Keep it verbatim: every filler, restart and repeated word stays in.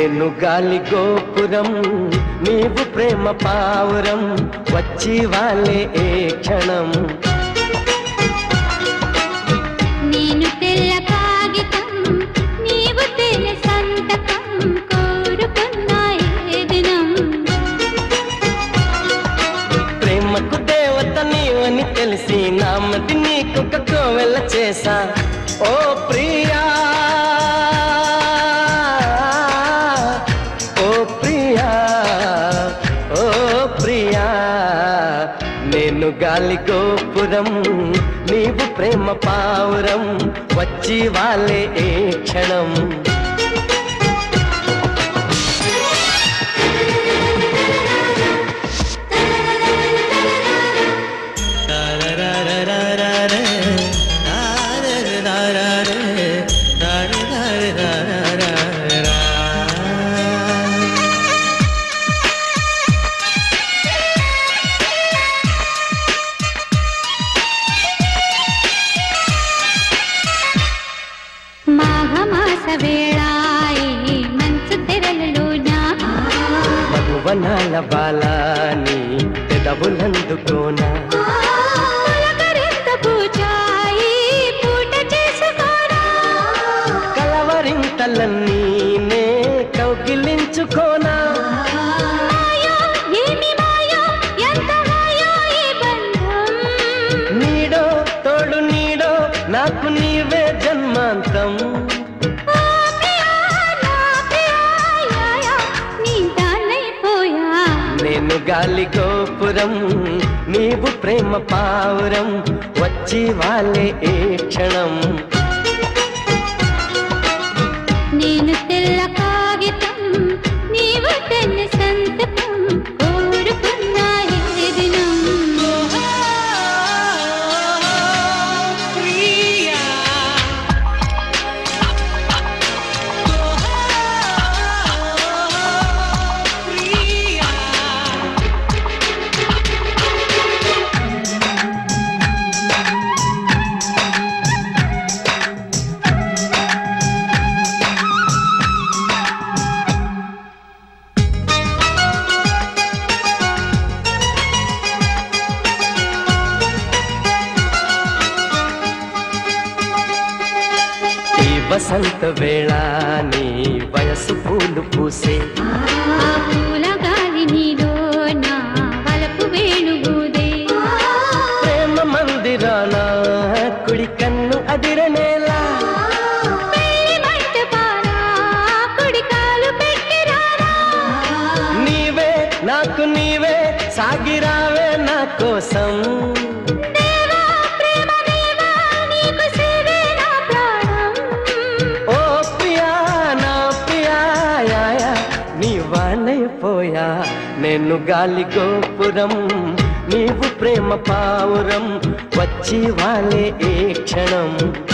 నేను గాలి గోపురం నీవు ప్రేమ పావురం వచ్చి వాలే ఏ క్షణం నేను తెల్ల కాగితం నీవు తెల్ల సంతకం కోరుకున్నా ఏ దినం ప్రేమకు దేవత నీవని తెలిసి నామది నీకొక కోవెల చేసా ఓ ప్రియా ఓ ప్రియా ఓ ప్రియా నేను గాలి గోపురం నీవు ప్రేమ పావురం వచ్చి వాలే ఏ క్షణం మాఘమాస వేళాయి మంచు తెరలలోనా మధువనాల బాలాని పెదవులందుకోనా పులకరింత పూజాయి పూట చేసుకోనా కలవరింతలన్నీ నే కౌగిలించుకోనా మాయో ఏమి మాయో ఎంత మాయో ఈ బంధం నీడో తోడు నీడో నాకు నీవే జన్మాంతం నేను గాలి గోపురం నీవు ప్రేమ పావురం వచ్చి వాలే ఏ క్షణం నేను తెల్ల కాగితం నీవు తెల్ల సంతకం కోరుకున్నా ఏ దినం వసంత వేళ నీ వయసు పూలు పూసే పూల గాలి నీలో నా వలపు వేణుగూదే ప్రేమ మందిరాన కుడి కన్ను అదిరనేలా పెళ్లి మంటపాన కుడి కాలు పెట్టిరానా నీవే నాకు నీవే సాగిరావే నా కోసం పోయా నేను గాలి గోపురం నీవు ప్రేమ పావురం వచ్చి వాలే ఏ క్షణం